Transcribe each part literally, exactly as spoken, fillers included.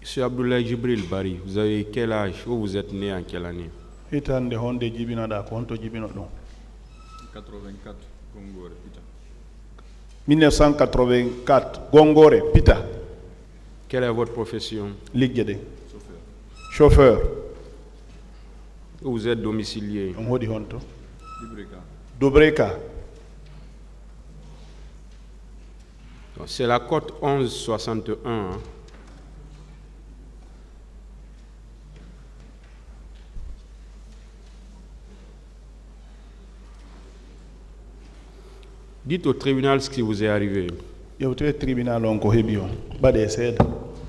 Monsieur Abdoulaye Djibril Bari, vous avez quel âge ou vous êtes né en quelle année? Hitande honde jibinoɗa ko honto jibino ɗum? quatre-vingt-quatre, Gongore, Pita. mille neuf cent quatre-vingt-quatre, Gongore, Pita. Quelle est votre profession? Liggede. Chauffeur. Chauffeur. Où vous êtes domicilié? On hodi honto. Libreka. Dobreka. C'est la côte onze soixante et un. Hein? Dites au tribunal ce qui vous est arrivé. Yewte tribunal on ko hebi on baɗe seeɗa.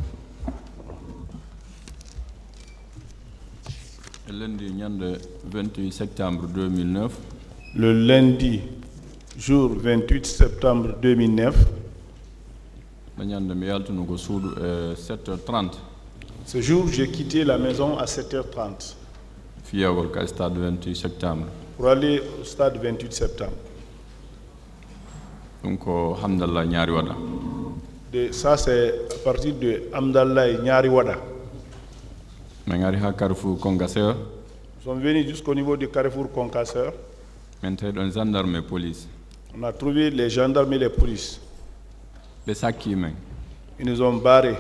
Lundi ñande vingt-huit septembre deux mille neuf. Le lundi, jour vingt-huit septembre deux mille neuf. Ɓe ñande mi yaltuno ko suudu e sept heures trente. Ce jour, j'ai quitté la maison à sept heures trente. Fiyagol ka stade vingt-huit septembre. Pour aller au stade vingt-huit septembre. Donc, Hamdallah Nyari Wada. De, ça, c'est à partir de Hamdallah et Nyari Wada. Mengari ha Carrefour Concasseur. Nous sommes venus jusqu'au niveau du Carrefour Concasseur. Maintenant, un gendarme et police. On a trouvé les gendarmes et les polices. Les sakki men. Ils nous ont barrés.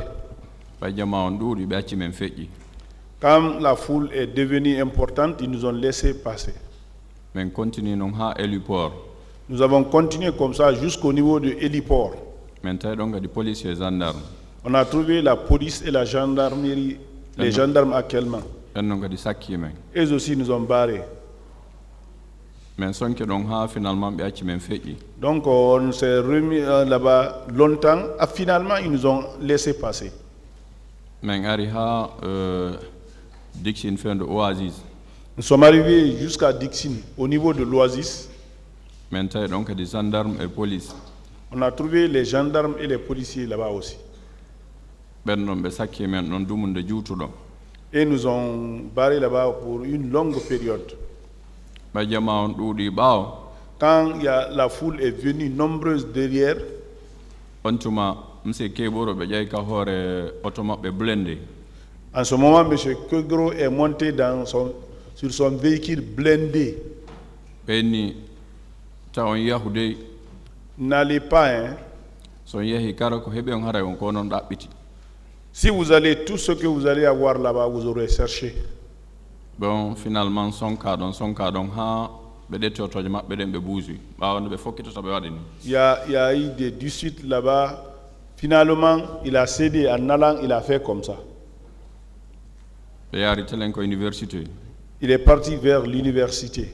Quand la foule est devenue importante, ils nous ont laissé passer. Mais continue non ha héliport. Nous avons continué comme ça jusqu'au niveau de l'héliport. On a trouvé la police et la gendarmerie, les gendarmes actuellement. Eux aussi nous ont barrés. Donc on s'est remis là-bas longtemps. Et finalement, ils nous ont laissé passer. Nous sommes arrivés jusqu'à Dixine, au niveau de l'Oasis. Donc des gendarmes et police. On a trouvé les gendarmes et les policiers là-bas aussi. Et nous ont barré là-bas pour une longue période. Quand il y a, la foule est venue nombreuse derrière, en ce moment, M. Kegro est monté dans son, sur son véhicule blindé. N'allez pas, hein. Si vous allez, tout ce que vous allez avoir là-bas, vous aurez cherché. Bon, finalement, son cas, dans son cas, donc, il y a, il y a eu des disputes là-bas. Finalement, il a cédé en allant, il a fait comme ça. Il est parti vers l'université.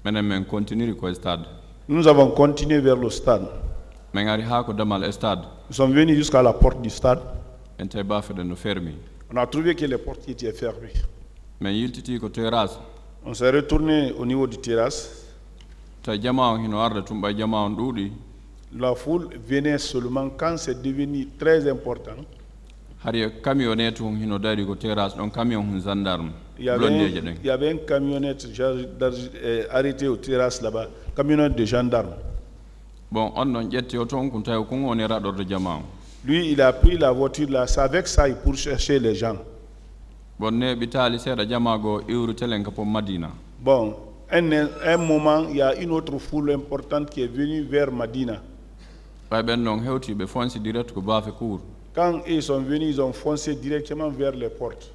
Nous avons continué vers le stade. Nous sommes venus jusqu'à la porte du stade. On a trouvé que les portes étaient fermées. On s'est retourné au niveau du terrasse. La foule venait seulement quand c'est devenu très important. Il y avait un, il y avait un camionnette arrêté au terrasse là-bas, camionnette de gendarmes. Bon, lui, il a pris la voiture là, c'est avec ça pour chercher les gens. Bon, un, un moment, il y a une autre foule importante qui est venue vers Madina. Quand ils sont venus, ils ont foncé directement vers les portes.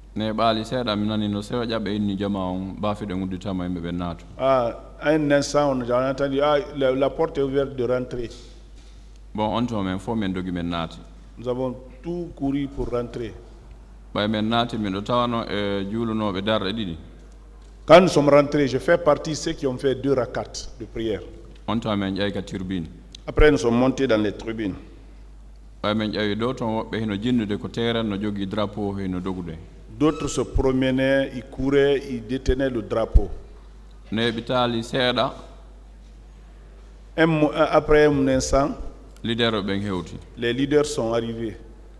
Ah, un instant, on a entendu, ah, la, la porte est ouverte de rentrer. Bon, nous avons tout couru pour rentrer. Quand nous sommes rentrés, je fais partie de ceux qui ont fait deux rakats de prière. Après, nous sommes montés dans les tribunes. D'autres se promenaient, ils couraient, ils détenaient le drapeau. Un, après un instant, les leaders sont arrivés.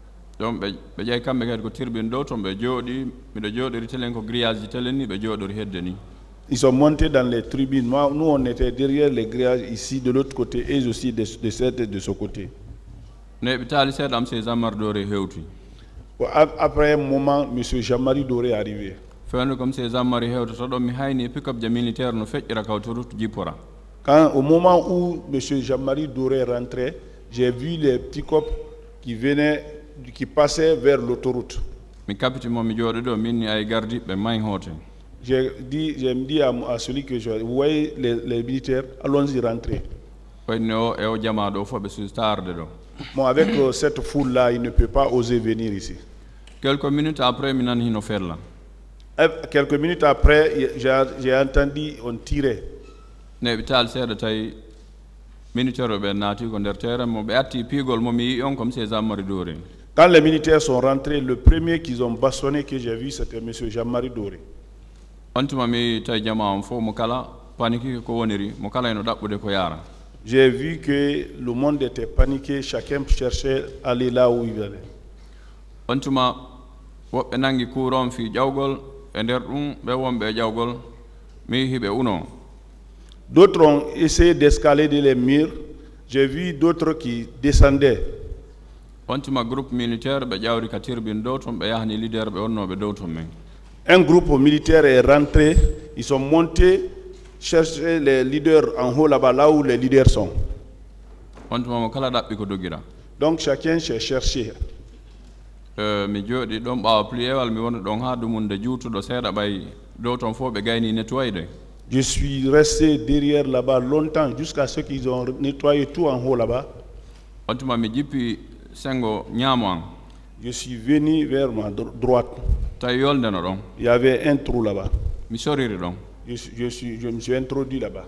Ils sont montés dans les tribunes. Moi, nous, on était derrière les grillages ici, de l'autre côté, et aussi de, de, cette, de ce côté. Après un moment, M. Jean-Marie Doré est arrivé. Comme c'est Jean-Marie pick-up militaire no feƴƴira kawtorut jipora. Quand au moment où M. Jean-Marie Doré rentrait, j'ai vu les petits copes qui venaient, qui passaient vers l'autoroute. Mi capite mo mi jooɗo ɗo min ay gardiɓe may hote. J'ai dit, j'ai dit à, à celui que je, vous voyez les, les militaires, allons-y rentrer. Bon, avec euh, cette foule-là, il ne peut pas oser venir ici. Quelques minutes après, Quelques minutes après, j'ai entendu on tirait. Quand les militaires sont rentrés, le premier qu'ils ont bastonné que j'ai vu, c'était M. Jean-Marie Doré. J'ai vu que le monde était paniqué, chacun cherchait à aller là où il allait. D'autres ont essayé d'escalader les murs. J'ai vu d'autres qui descendaient. Un groupe militaire est rentré, ils sont montés, chercher les leaders en haut là-bas, là où les leaders sont. Donc chacun s'est cherché. Je suis resté derrière là-bas longtemps, jusqu'à ce qu'ils ont nettoyé tout en haut là-bas. Je suis venu vers ma droite. Il y avait un trou là-bas. Je, je, suis, je me suis introduit là-bas.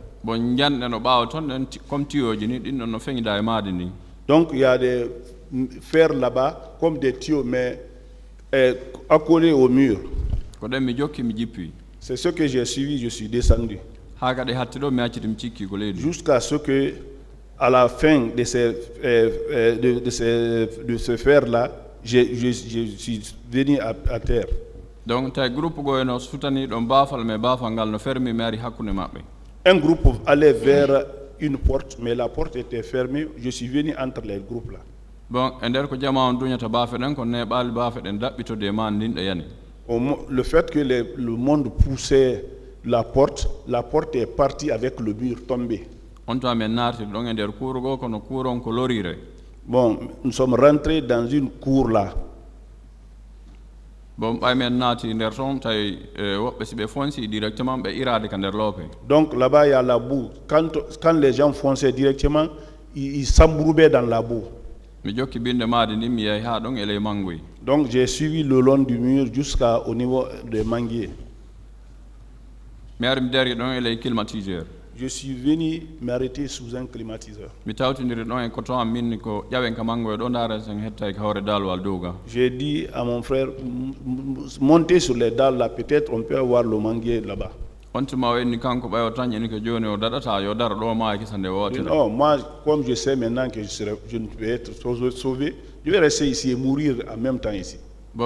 Donc il y a des fers là-bas, comme des tuyaux, mais euh, accolés au mur. C'est ce que j'ai suivi, je suis descendu. Jusqu'à ce que, à la fin de ces, euh, de, de ces, de ce fer-là, je, je, je suis venu à, à terre. Donc, un groupe allait vers une porte, mais la porte était fermée. Je suis venu entre les groupes là. Bon, le fait que les, le monde poussait la porte, la porte est partie avec le mur tombé. Bon, nous sommes rentrés dans une cour là. Donc là-bas, il y a la boue. Quand, quand les gens fonçaient directement, ils, ils s'embourbaient dans la boue. Donc j'ai suivi le long du mur jusqu'au niveau des manguiers. Je suis venu m'arrêter sous un climatiseur. J'ai dit à mon frère, montez sur les dalles là, peut-être on peut avoir le manguier là-bas. Non, moi, comme je sais maintenant que je, serai, je ne vais être sauvé, je vais rester ici et mourir en même temps ici.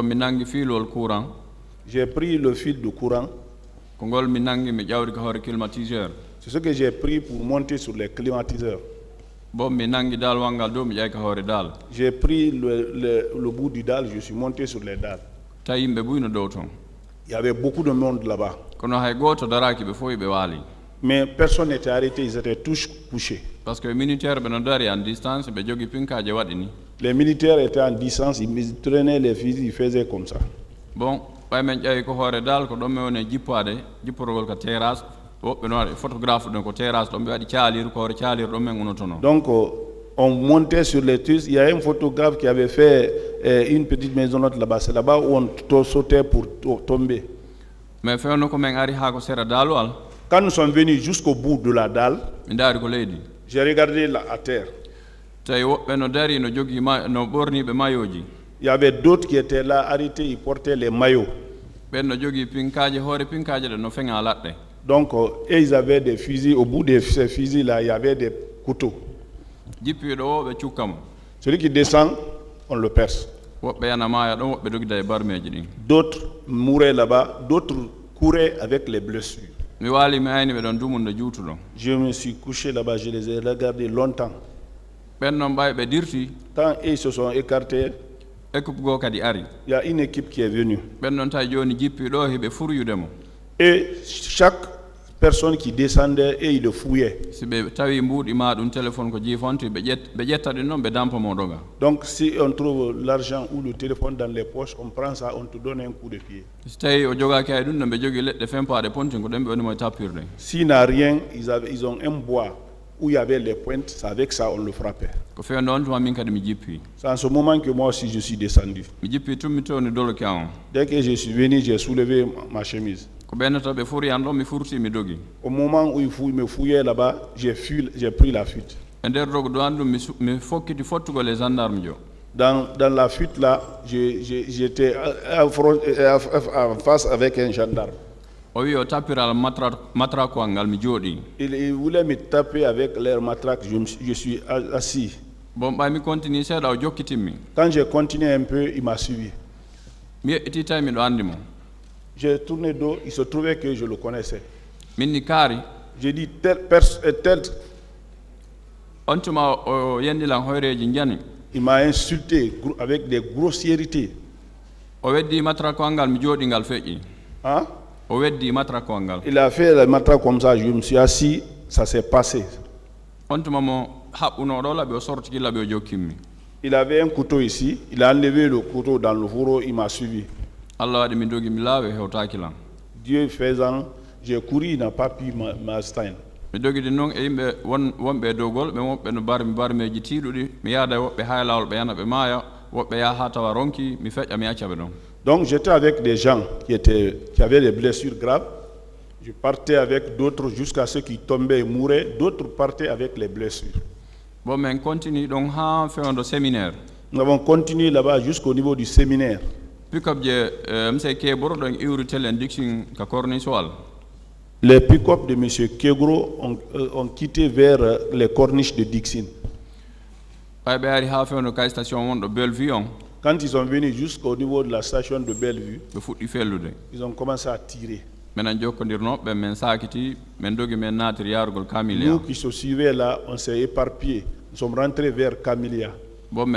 J'ai pris le fil de courant. C'est ce que j'ai pris pour monter sur les climatiseurs. J'ai pris le, le, le bout du dalle, je suis monté sur les dalles. Il y avait beaucoup de monde là-bas. Mais personne n'était arrêté, ils étaient tous couchés. Parce que les militaires étaient en distance, les militaires étaient en distance, ils traînaient les fusils, ils faisaient comme ça. Bon, donc on montait sur les toits. Il y a un photographe qui avait fait euh, une petite maisonnette là-bas. C'est là-bas où on sautait pour tomber. Mais quand nous sommes venus jusqu'au bout de la dalle, j'ai regardé là à terre. Il y avait d'autres qui étaient là arrêtés, ils portaient les maillots. Donc, euh, et ils avaient des fusils. Au bout de ces fusils-là, il y avait des couteaux. Celui qui descend, on le perce. D'autres mouraient là-bas, d'autres couraient avec les blessures. Je me suis couché là-bas, je les ai regardés longtemps. Quand ils se sont écartés, Il y a une équipe qui est venue. Et chaque personne qui descendait et il le fouillait. Donc si on trouve l'argent ou le téléphone dans les poches, on prend ça, on te donne un coup de pied. S'il n'a rien, ils, avaient, ils ont un bois où il y avait les pointes, c'est avec ça on le frappait. C'est en ce moment que moi aussi je suis descendu. Dès que je suis venu, j'ai soulevé ma chemise. Au moment où il me fouillait là-bas, j'ai pris la fuite. Dans, dans la fuite là, j'étais en face avec un gendarme. Il, il voulait me taper avec leur matraque, je, me, je suis assis. Quand j'ai continué un peu, il m'a suivi. J'ai tourné dos, il se trouvait que je le connaissais. J'ai dit tel personne, tel. Il m'a insulté avec des grossièretés. Hein? Il a fait la matraque comme ça, je me suis assis, ça s'est passé. Il avait un couteau ici, il a enlevé le couteau dans le fourreau, il m'a suivi. Dieu faisant, j'ai couru, il n'a pas pu m'astreindre. Donc j'étais avec des gens qui, étaient, qui avaient des blessures graves. Je partais avec d'autres jusqu'à ceux qui tombaient et mouraient. D'autres partaient avec les blessures. Nous avons continué là-bas jusqu'au niveau du séminaire. Les pick-up de M. Kegro ont, euh, ont quitté vers euh, les corniches de Dixon. Quand ils sont venus jusqu'au niveau de la station de Bellevue, ils ont commencé à tirer. Nous qui se suivaient là, on s'est éparpillés. Nous sommes rentrés vers Camélia. On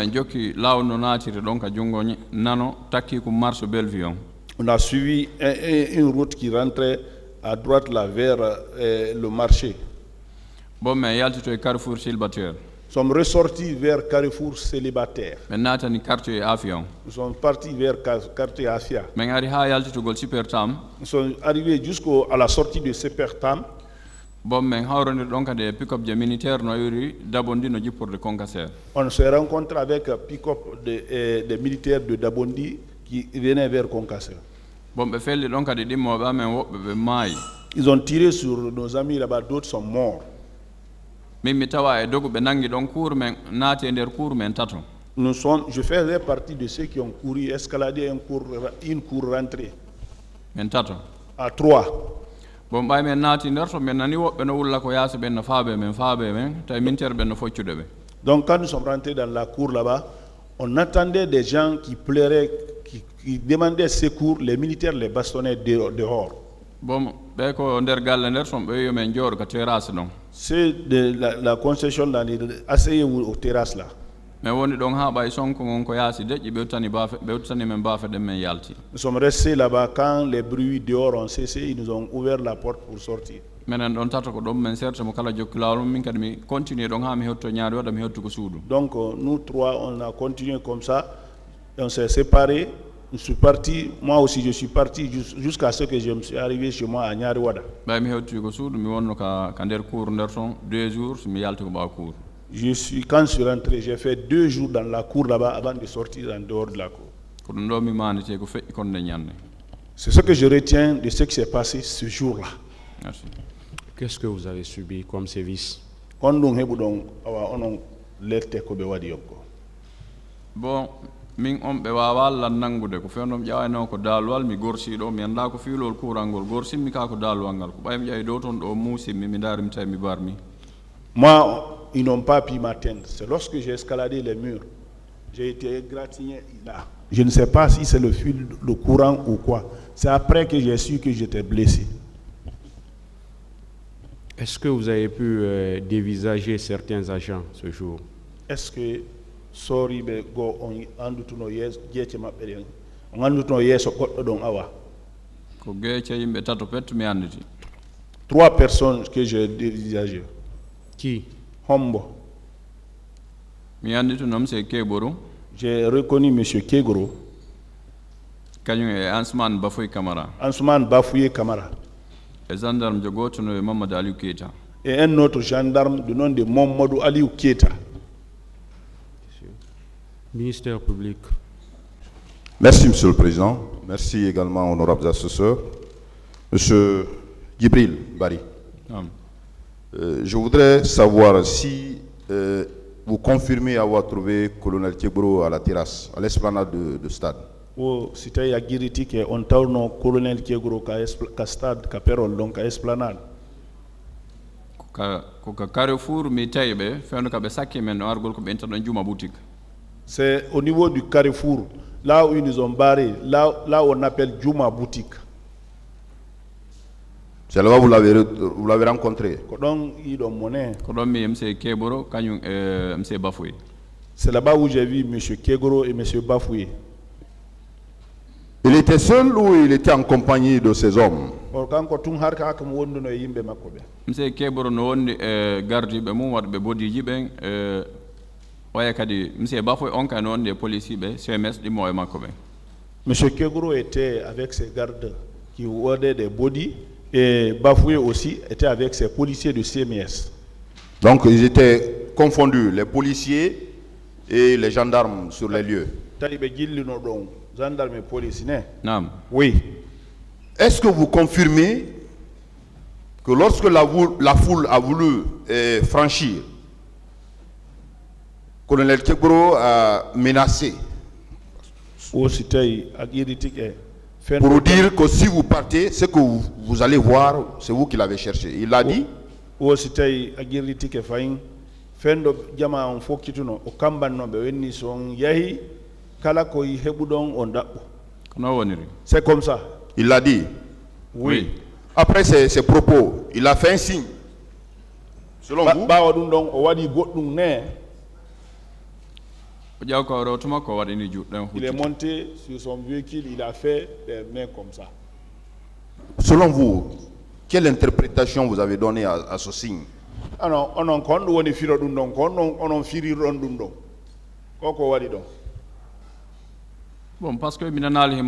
a suivi un, un, une route qui rentrait à droite là vers euh, le marché. Nous sommes ressortis vers Carrefour Célibataire. Nous sommes partis vers quartier Afia. Nous sommes arrivés jusqu'à la sortie de Sepertam. On s'est rencontré avec un pick-up des de, de militaires de Dabondi qui venaient vers Concasseur. Ils ont tiré sur nos amis là-bas, d'autres sont morts. Nous sommes, je faisais partie de ceux qui ont couru, escaladé un cours, une cour rentrée. À trois. Donc quand nous sommes rentrés dans la cour là-bas, on attendait des gens qui pleuraient, qui, qui demandaient secours, les militaires les bastonnaient dehors. C'est de la, la concession dans les asseyés aux terrasses là. Nous sommes restés là-bas quand les bruits dehors ont cessé, ils nous ont ouvert la porte pour sortir. Donc nous trois, on a continué comme ça, on s'est séparés. Je suis parti, moi aussi je suis parti jusqu'à ce que je me suis arrivé chez moi à Nyariwada. Je suis, quand je suis rentré, j'ai fait deux jours dans la cour là-bas avant de sortir en dehors de la cour. C'est ce que je retiens de ce qui s'est passé ce jour-là. Qu'est-ce que vous avez subi comme sévice? Bon, min on be wawalla nangude ko fendom ƴaawano ko dalwal mi gorsiɗo mi anda ko fiilol kurangol gorsimmi ka ko dalwal ngal ko ɓaymi ƴawi dow toon ɗo muusimmi mi daarimi tawi mi barmi. Moi, ils n'ont pas pu m'atteindre. C'est lorsque j'ai escaladé les murs, j'ai été égratigné là. Je ne sais pas si c'est le fil, le courant ou quoi. C'est après que j'ai su que j'étais blessé. Est-ce que vous avez pu euh, dévisager certains agents ce jour? Est-ce que Sorry, be go on andutuno yes, jeche maɓɓe on andutuno yeso goɗɗo ɗon awa. Ko geece yimɓe tato pet mi anditi. Trois personnes que j'ai dévisagées. Qui? Hombo. Mi anditi nom c'est Keboro. J'ai reconnu monsieur Kegoro. Kañum e Ansman Bafouye Camara. Ansman Bafouye Camara. Et gendarme de goto no Mamadou Aliou Keita. Et un autre gendarme du nom de Mamadou Aliou Keita. Ministère public. Merci, Monsieur le Président. Merci également, honorables assesseurs. Monsieur Djibril Bari. Euh, je voudrais savoir si euh, vous confirmez avoir trouvé colonel Keboro à la terrasse, à l'esplanade de, de stade. O c'était ya giriti ke on tawno colonel Keboro ka ka stade ka perol donc ka esplanade. Ka ko ka Carrefour mi taybe fenno ka be sakki men no argol ko be interdon juma boutique. C'est au niveau du Carrefour, là où ils nous ont barré, là, là où on appelle Juma Boutique. C'est là-bas vous l'avez vous l'avez rencontré. C'est là-bas où j'ai vu M. Kegoro et M. Bafouye. Il était seul ou il était en compagnie de ses hommes? M. Keboro no wonni gardi be mum wadbe bodiji ben Monsieur Kegoro était avec ses gardes qui odaient des body et Bafouye aussi était avec ses policiers de C M S. Donc ils étaient confondus, les policiers et les gendarmes sur les lieux. Oui. Est-ce que vous confirmez que lorsque la, la foule a voulu eh, franchir, colonel Keboro a menacé pour dire que si vous partez, ce que vous, vous allez voir, c'est vous qui l'avez cherché. Il l'a dit. C'est comme ça. Il l'a dit. Oui. Après ces, ces propos, il a fait un signe. Selon vous. Il est monté sur son véhicule, il a fait des mains comme ça. Selon vous, quelle interprétation vous avez donnée à, à ce signe? Bon, parce que bon,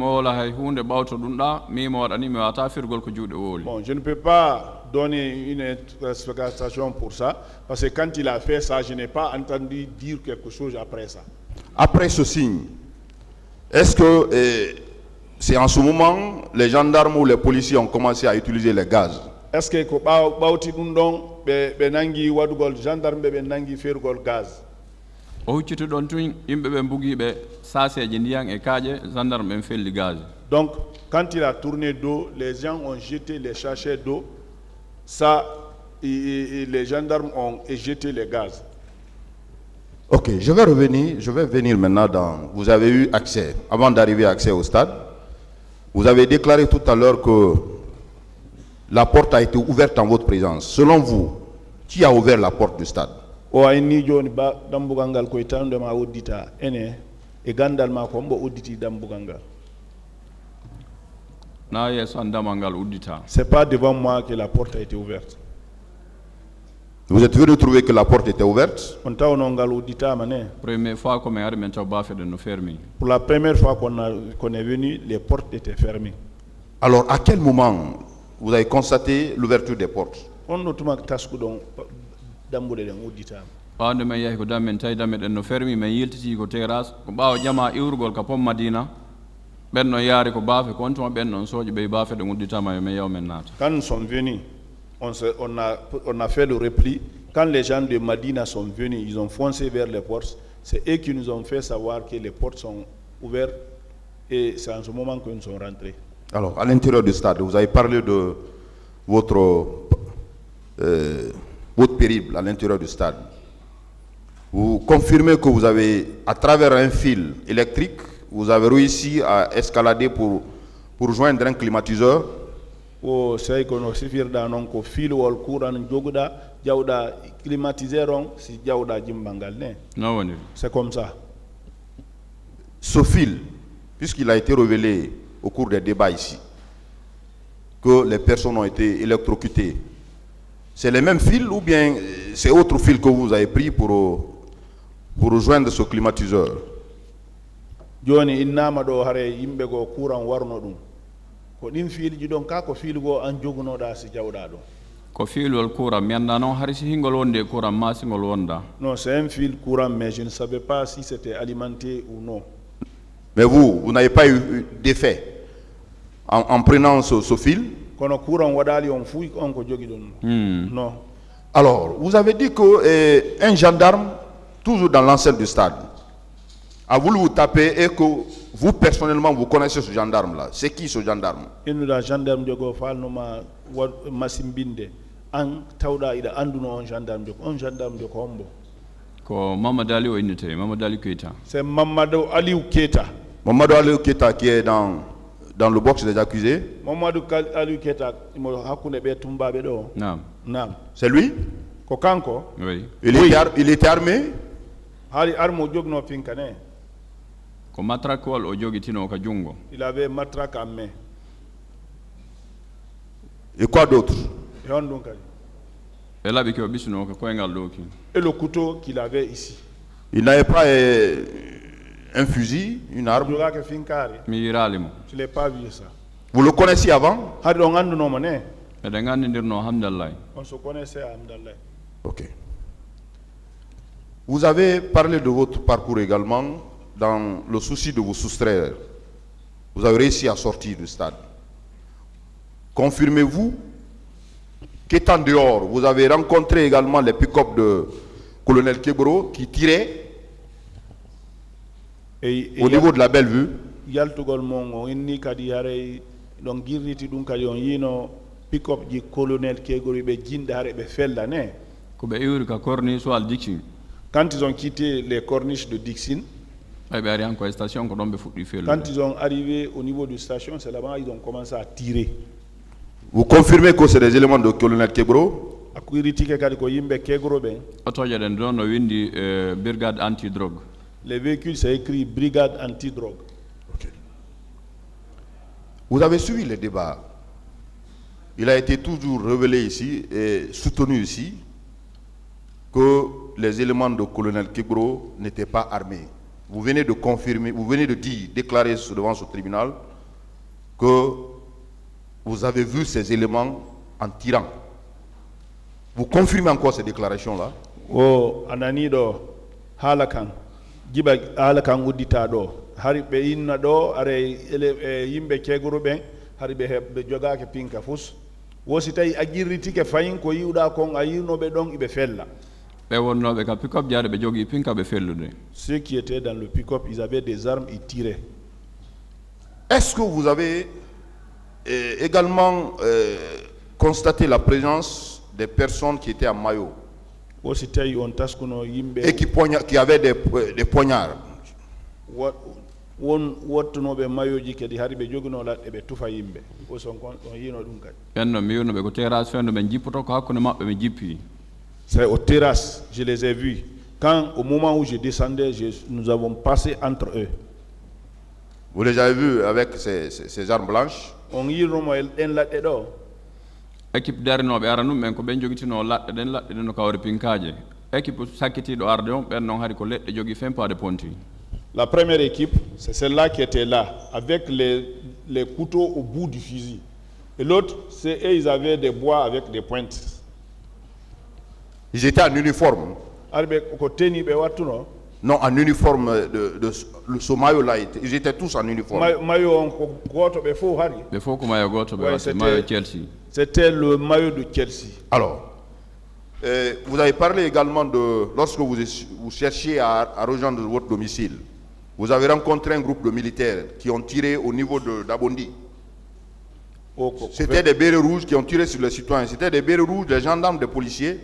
je ne peux pas donner une explication pour ça, parce que quand il a fait ça, je n'ai pas entendu dire quelque chose après ça. Après ce signe, est-ce que eh, c'est en ce moment les gendarmes ou les policiers ont commencé à utiliser les gaz? Est-ce que gendarme benangi fergol gaz? Donc, quand il a tourné d'eau, les gens ont jeté les sachets d'eau. Ça, et, et les gendarmes ont jeté les gaz. Ok, je vais revenir, je vais venir maintenant dans... Vous avez eu accès, avant d'arriver à accès au stade, vous avez déclaré tout à l'heure que la porte a été ouverte en votre présence. Selon vous, qui a ouvert la porte du stade? O ayni joni ba dambugangal ko tande ma uddita ene e gandal ma ko mbo udditi dambugangal. Na yeso andamangal uddita. C'est pas devant moi que la porte a été ouverte. Vous êtes venu trouver que la porte était ouverte? On tawno ngal uddita mané. Première fois qu'on est arrivé à Bafé de nous fermer. Pour la première fois qu'on a qu'on est venu, les portes étaient fermées. Alors à quel moment vous avez constaté l'ouverture des portes? On notuma tasku don dambude den uddita. Pande men yahi ko damen tay damen den no fermi men yiltiti ko terrasse ko bawo jama iwrugol ka pom Madina benno yaari ko Bafé ko on benno soje be Bafé de udditama men yaw men nata. Quand nous sommes venus, on, se, on, a, on a fait le repli. Quand les gens de Madina sont venus, ils ont foncé vers les portes. C'est eux qui nous ont fait savoir que les portes sont ouvertes et c'est en ce moment que nous sommes rentrés. Alors, à l'intérieur du stade, vous avez parlé de votre, euh, votre périple à l'intérieur du stade. Vous confirmez que vous avez, à travers un fil électrique, vous avez réussi à escalader pour, pour joindre un climatiseur? o sey kono sifirda non ko filwol kuran joguda jawda climatiseur on si jawda jimbangal ne non woni c'est comme ça. Ce fil, puisqu'il a été révélé au cours des débats ici que les personnes ont été électrocutées, c'est les mêmes fils ou bien c'est autre fil que vous avez pris pour, pour rejoindre ce climatiseur? Joni innama do hare yimbe go kuran warno dum ko din filji don ka ko fil go an jogunoda si jawda do ko filol courant mi anda non hari si hingol wonde courant masingol wonda. Non, c'est un fil courant, mais je ne savais pas si c'était alimenté ou non. Mais vous, vous n'avez pas eu d'effet en, en prenant ce, ce fil? Mm. Non. Alors, vous avez dit qu'un eh, gendarme, toujours dans l'enceinte du stade, a voulu vous taper et que vous, personnellement, vous connaissez ce gendarme-là. C'est qui ce gendarme? Un gendarme de Gofal, Massimbinde. An tawda ida anduno on gendarme de on gendarme de Kombo. Ko Mamadou Ali Oinite, Mamadou Ali Keita. C'est Mamadou Ali Keita. Mamadou Ali Keita qui est dans dans le box des accusés. Mamadou Ali Keita mo hakune be tumba be do. Naam. Naam. C'est lui? Ko kanko? Oui. Il oui. était ar il était armé? Hari armo jogno finkane. Ko matraque wal o jogitino ka jungo. Il avait matraque à main. Et quoi d'autre? Et le couteau qu'il avait ici. Il n'avait pas euh, un fusil, une arme? Je ne l'ai pas vu ça. Vous le connaissiez avant? On se connaissait à Hamdallah. Ok. Vous avez parlé de votre parcours également dans le souci de vous soustraire. Vous avez réussi à sortir du stade. Confirmez-vous qu'étant dehors, vous avez rencontré également les pick-up de colonel Kebro qui tiraient et, et au niveau de la Bellevue? Pick-up du colonel Kebro quand ils ont quitté les corniches de Dixon, quand ils ont arrivé au niveau de station, c'est là-bas qu'ils ont commencé à tirer. Vous confirmez que c'est des éléments de colonel Kebro? Brigade anti-drogue. Les véhicules, c'est écrit brigade anti-drogue. Okay. Vous avez suivi les débats. Il a été toujours révélé ici et soutenu ici que les éléments de colonel Kebro n'étaient pas armés. Vous venez de confirmer, vous venez de dire, déclarer devant ce tribunal que vous avez vu ces éléments en tirant. Vous confirmez encore ces déclarations-là? Oh, ananido halakan giba halakan udita do hari be inna do are yimbe keguru ben hari be be joga ke pinka fus wosi tay agirriti ke fayin ko yiwda kon ayino be don ibe fella be wonno be ka pick-up jaade be jogi pinka be fellude. Ceux qui étaient dans le pick-up, ils avaient des armes, ils tiraient. Est-ce que vous avez euh, également euh, constaté la présence des personnes qui étaient en maillot et qui, poigna qui avaient des, des poignards? C'est aux terrasses, je les ai vus. Quand au moment où je descendais, je, nous avons passé entre eux. Vous les avez vus avec ces, ces, ces armes blanches? On y équipe darino be aranu men ko ben jogitino ladde den ladde den ko wari pinkaaje équipe sakiti do arde on ben non hari ko ledde jogi fempa de ponti. La première équipe, c'est celle-là qui était là avec les les couteaux au bout du fusil. Et l'autre, c'est eux, ils avaient des bois avec des pointes. Ils étaient en uniforme? Non, en uniforme de, de, de ce maillot-là, ils étaient tous en uniforme. C'était le maillot de Chelsea. Alors, euh, vous avez parlé également de, lorsque vous, vous cherchiez à, à rejoindre votre domicile, vous avez rencontré un groupe de militaires qui ont tiré au niveau de d'Abondi. C'était des bérets rouges qui ont tiré sur les citoyens. C'était des bérets rouges, des gendarmes, des policiers.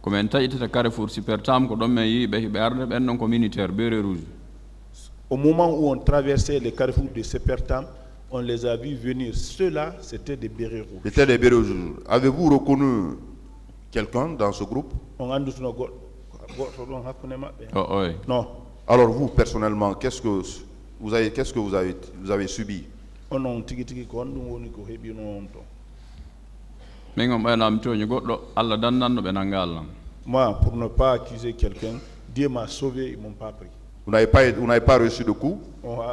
Comme taƴitata Carrefour Super Tam ko ɗon men yiiɓe hiɓe arde ɓen ɗon ko militaire béret rouge. Au moment où on traversait le carrefour de Super Tam, on les a vus venir. Ceux-là, c'était des bérets rouges. C'était des bérets rouges. Avez-vous reconnu quelqu'un dans ce groupe? On a oh, oui. Non. Alors vous, personnellement, qu'est-ce que vous avez, qu'est-ce que vous avez, vous avez subi? Moi, pour ne pas accuser quelqu'un, Dieu m'a sauvé, ils ne m'ont pas pris. Vous n'avez pas, vous n'avez pas reçu de coups?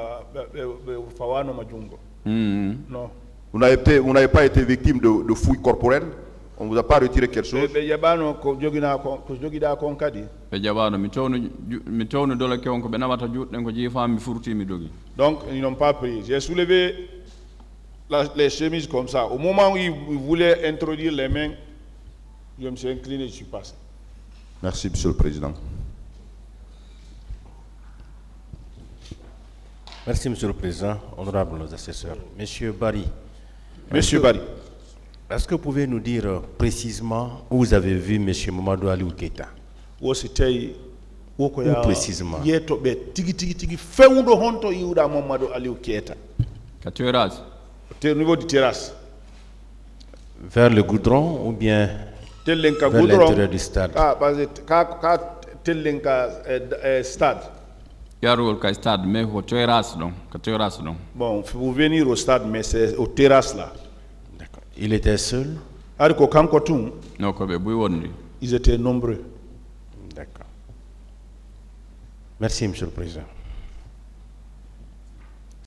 Mm. Non. Vous n'avez pas, vous n'avez pas été victime de, de fouilles corporelles? On ne vous a pas retiré quelque chose? Donc, ils n'ont pas pris. J'ai soulevé la, les chemises comme ça. Au moment où ils voulaient introduire les mains, je me suis incliné, je suis passé. Merci, Monsieur le Président. Merci, Monsieur le Président, honorables assesseurs. Monsieur Barry. Monsieur Barry. Est-ce que vous pouvez nous dire précisément où vous avez vu Monsieur Mamadou Aliou Keïta? Où c'était? Où précisément? Au niveau du terrasse. Vers le goudron ou bien vers l'intérieur du stade? Ah, parce que stade. Stade, mais au terrasse donc, terrasse donc. Bon, il faut venir au stade, mais c'est au terrasse là. D'accord. Il était seul? Non, ils étaient nombreux. D'accord. Merci, Monsieur le Président.